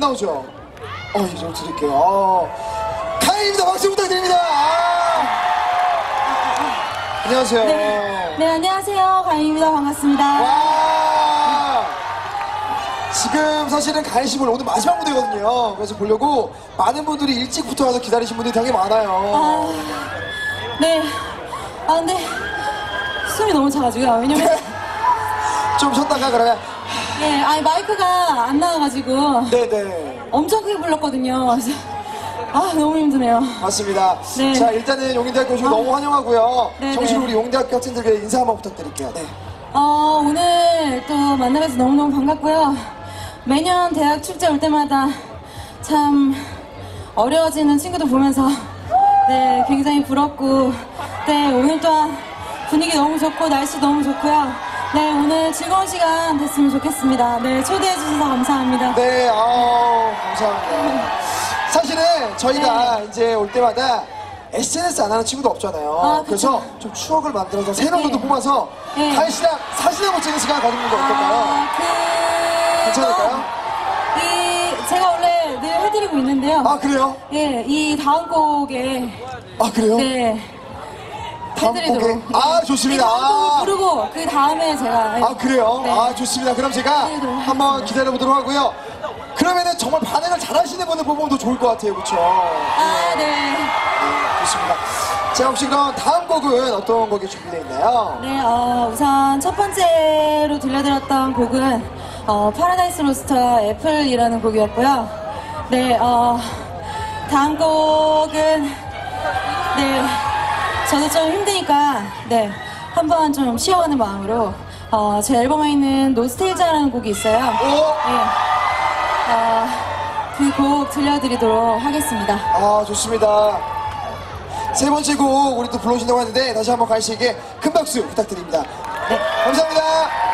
나오죠? 이 좀 드릴게요. 가인입니다. 박수 부탁드립니다. 안녕하세요. 네, 안녕하세요. 가인입니다. 반갑습니다. 와! 지금 사실은 가인 씨 오늘 마지막 무대거든요. 그래서 보려고 많은 분들이 일찍부터 와서 기다리신 분들이 되게 많아요. 네. 근데 숨이 너무 차가지고요. 왜냐면 좀 쉬었다가 그러면 네, 마이크가 안 나와가지고 네네. 엄청 크게 불렀거든요. 그래서 너무 힘드네요. 맞습니다. 네. 자, 일단은 용인대학교 오신 거 너무 환영하고요. 네네. 정식으로 우리 용인대학교 학생들께 인사 한번 부탁드릴게요. 네. 오늘 또 만나뵈서 너무너무 반갑고요. 매년 대학 축제 올 때마다 참 어려워지는 친구들 보면서 네, 굉장히 부럽고 네, 오늘 또한 분위기 너무 좋고 날씨 너무 좋고요. 네, 오늘 즐거운 시간 됐으면 좋겠습니다. 네, 초대해 주셔서 감사합니다. 네, 감사합니다. 사실은 저희가 이제 올 때마다 SNS 안 하는 친구도 없잖아요. 그래서 좀 추억을 만들어서 새로운 것도 뽑아서 가인 씨랑 사진 한번 찍는 시간 가지는 거 어떨까요? 괜찮을까요? 제가 원래 늘 해드리고 있는데요. 그래요? 예, 이 다음 곡에 그래요? 네. 다음 곡에? 좋습니다. 다음 곡을 부르고 그 다음에 제가 그래요? 네. 좋습니다. 그럼 제가 한번 기다려보도록 하고요. 그러면은 정말 반응을 잘하시는 분을 뽑으면 더 좋을 것 같아요. 그쵸? 네. 좋습니다. 자, 혹시 그럼 다음 곡은 어떤 곡이 준비되어 있나요? 네, 우선 첫 번째로 들려드렸던 곡은 파라다이스 로스터의 애플이라는 곡이었고요. 네, 다음 곡은 네, 저도 좀 힘드니까 네, 한번 좀 쉬어가는 마음으로 제 앨범에 있는 노스텔자라는 곡이 있어요. 네, 그 곡 들려드리도록 하겠습니다. 좋습니다. 세 번째 곡 우리 또 불러주신다고 하는데 다시 한번 가인 씨에게 큰 박수 부탁드립니다. 네. 감사합니다.